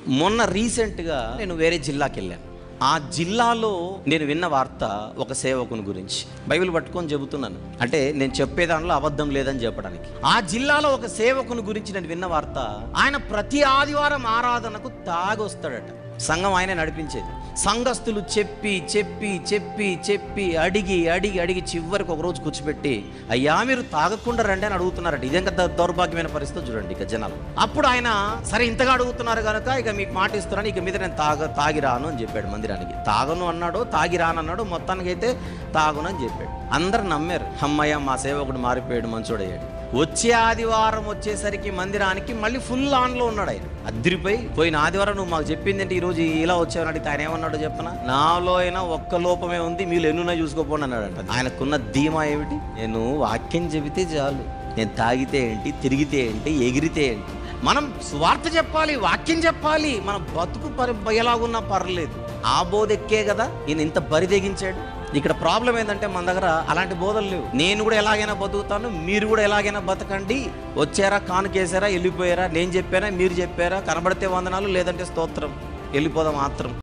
మొన్న రీసెంట్గా నేను వేరే జిల్లాకి వెళ్ళాను. ఆ జిల్లాలో నేను విన్న వార్త ఒక సేవకుని గురించి. బైబిల్ పట్టుకొని చెబుతున్నాను, అంటే నేను చెప్పే దానిలో అబద్ధం లేదని చెప్పడానికి. ఆ జిల్లాలో ఒక సేవకుని గురించి నేను విన్న వార్త, ఆయన ప్రతి ఆదివారం ఆరాధనకు తాగొస్తాడట. సంఘం ఆయన నడిపించేది. సంఘస్థులు చెప్పి చెప్పి చెప్పి చెప్పి అడిగి అడిగి అడిగి చివరికి ఒక రోజు కూర్చోబెట్టి, అయ్యా మీరు తాగకుండా రండి అని అడుగుతున్నారట. ఇదేంక దౌర్భాగ్యమైన పరిస్థితి చూడండి ఇక జనాలు. అప్పుడు ఆయన సరే ఇంతగా అడుగుతున్నారు కనుక ఇక మీకు మాట ఇస్తున్నాను, ఇక మీద నేను తాగిరాను అని చెప్పాడు మందిరానికి. తాగను అన్నాడు, తాగిరాను అన్నాడు, మొత్తానికి అయితే తాగును అని చెప్పాడు. అందరు నమ్మారు, అమ్మయ్య మా సేవకుడు మారిపోయాడు, మంచోడయ్యాడు. వచ్చే ఆదివారం వచ్చేసరికి మందిరానికి మళ్ళీ ఫుల్ ఆన్లో ఉన్నాడు ఆయన. పోయిన ఆదివారం నువ్వు మాకు చెప్పింది అంటే ఈరోజు ఇలా వచ్చావని అడిగితే ఆయన ఏమన్నాడో చెప్పనా, నాలో అయినా ఒక్క లోపమే ఉంది, మీరు ఎన్నున్నా చూసుకోపోండి అన్నాడంట. ఆయనకున్న ధీమా ఏమిటి, నేను వాక్యం చెబితే చాలు, నేను తాగితే ఏంటి, తిరిగితే ఏంటి, ఎగిరితే ఏంటి, మనం స్వార్థ చెప్పాలి, వాక్యం చెప్పాలి, మన బతుకు ఎలాగున్నా పర్లేదు. ఆ బోధ ఎక్కే కదా ఈయన ఇంత బరిదెగించాడు. ఇక్కడ ప్రాబ్లం ఏంటంటే మన దగ్గర అలాంటి బోధలు లేవు. నేను కూడా ఎలాగైనా బతుకుతాను, మీరు కూడా ఎలాగైనా బతకండి, వచ్చారా కానుకేసారా వెళ్ళిపోయారా, నేను చెప్పారా మీరు చెప్పారా, కనబడితే వందనాలు లేదంటే స్తోత్రం, వెళ్ళిపోదాం మాత్రం.